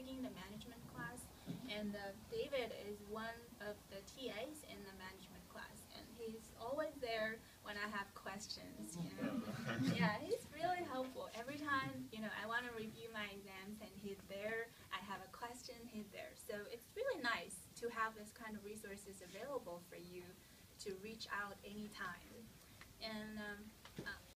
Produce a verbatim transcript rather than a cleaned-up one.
taking the management class, and uh, David is one of the T As in the management class, and he's always there when I have questions. You know, yeah, he's really helpful. Every time you know I want to review my exams, and he's there. I have a question, he's there. So it's really nice to have this kind of resources available for you to reach out anytime. And um, uh,